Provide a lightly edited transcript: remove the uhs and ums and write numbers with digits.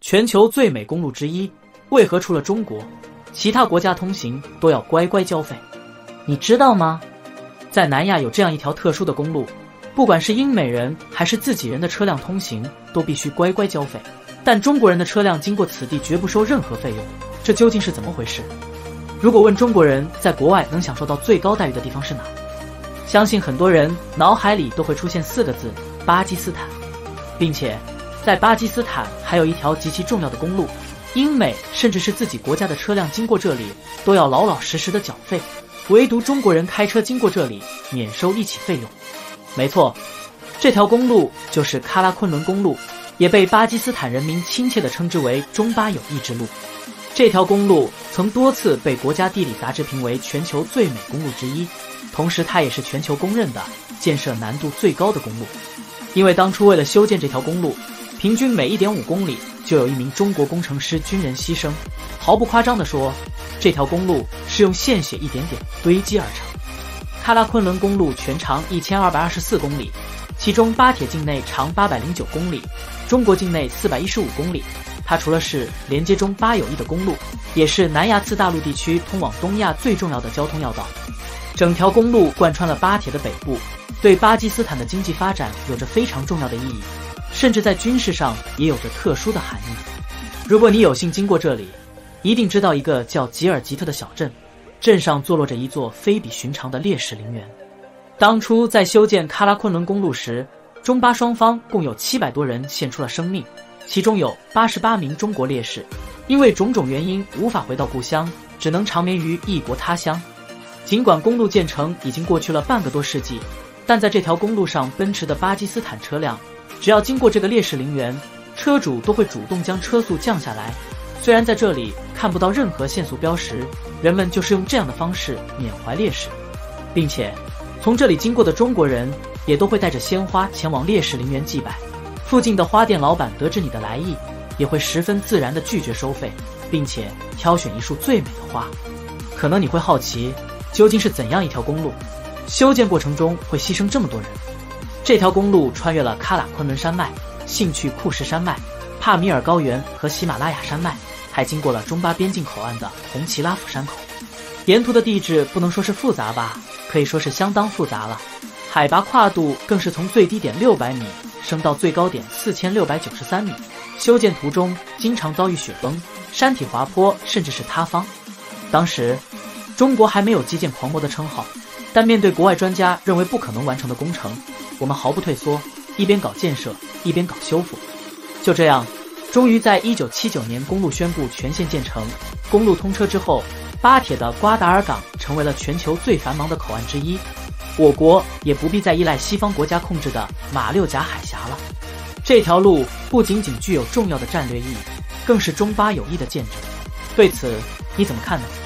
全球最美公路之一，为何除了中国，其他国家通行都要乖乖交费？你知道吗？在南亚有这样一条特殊的公路，不管是英美人还是自己人的车辆通行，都必须乖乖交费。但中国人的车辆经过此地绝不收任何费用，这究竟是怎么回事？如果问中国人在国外能享受到最高待遇的地方是哪，相信很多人脑海里都会出现4个字：巴基斯坦。并且在巴基斯坦还有一条极其重要的公路，英美甚至是自己国家的车辆经过这里都要老老实实的缴费，唯独中国人开车经过这里免收一起费用。没错，这条公路就是喀拉昆仑公路，也被巴基斯坦人民亲切地称之为中巴友谊之路。这条公路曾多次被国家地理杂志评为全球最美公路之一，同时它也是全球公认的建设难度最高的公路。因为当初为了修建这条公路，平均每 1.5 公里就有一名中国工程师军人牺牲。毫不夸张地说，这条公路是用献血一点点堆积而成。喀拉昆仑公路全长1224公里，其中巴铁境内长809公里，中国境内415公里。它除了是连接中巴友谊的公路，也是南亚次大陆地区通往东亚最重要的交通要道。整条公路贯穿了巴铁的北部，对巴基斯坦的经济发展有着非常重要的意义，甚至在军事上也有着特殊的含义。如果你有幸经过这里，一定知道一个叫吉尔吉特的小镇，镇上坐落着一座非比寻常的烈士陵园。当初在修建喀拉昆仑公路时，中巴双方共有700多人献出了生命，其中有88名中国烈士，因为种种原因无法回到故乡，只能长眠于异国他乡。尽管公路建成已经过去了半个多世纪，但在这条公路上奔驰的巴基斯坦车辆，只要经过这个烈士陵园，车主都会主动将车速降下来。虽然在这里看不到任何限速标识，人们就是用这样的方式缅怀烈士，并且从这里经过的中国人也都会带着鲜花前往烈士陵园祭拜。附近的花店老板得知你的来意，也会十分自然地拒绝收费，并且挑选一束最美的花。可能你会好奇，究竟是怎样一条公路，修建过程中会牺牲这么多人？这条公路穿越了喀喇昆仑山脉、兴趣库什山脉、帕米尔高原和喜马拉雅山脉，还经过了中巴边境口岸的红旗拉甫山口。沿途的地质不能说是复杂吧，可以说是相当复杂了。海拔跨度更是从最低点600米升到最高点4693米。修建途中经常遭遇雪崩、山体滑坡，甚至是塌方。当时中国还没有基建狂魔的称号，但面对国外专家认为不可能完成的工程，我们毫不退缩，一边搞建设一边搞修复。就这样，终于在1979年公路宣布全线建成。公路通车之后，巴铁的瓜达尔港成为了全球最繁忙的口岸之一，我国也不必再依赖西方国家控制的马六甲海峡了。这条路不仅仅具有重要的战略意义，更是中巴友谊的见证。对此你怎么看呢？